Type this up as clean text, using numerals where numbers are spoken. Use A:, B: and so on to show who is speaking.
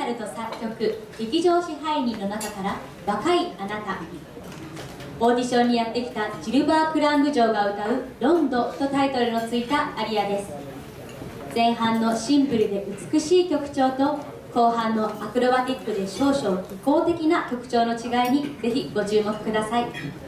A: ナルと作曲、劇場支配人の中から若いあなた。オーディションにやってきたジルバー・クラング城が歌う「ロンド」とタイトルのついたアリアです。前半のシンプルで美しい曲調と後半のアクロバティックで少々技巧的な曲調の違いにぜひご注目ください。